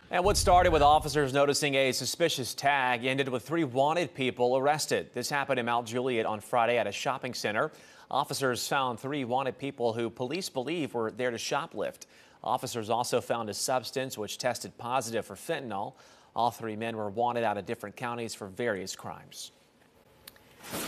And what started with officers noticing a suspicious tag ended with 3 wanted people arrested. This happened in Mount Juliet on Friday at a shopping center. Officers found 3 wanted people who police believe were there to shoplift. Officers also found a substance which tested positive for fentanyl. All 3 men were wanted out of different counties for various crimes.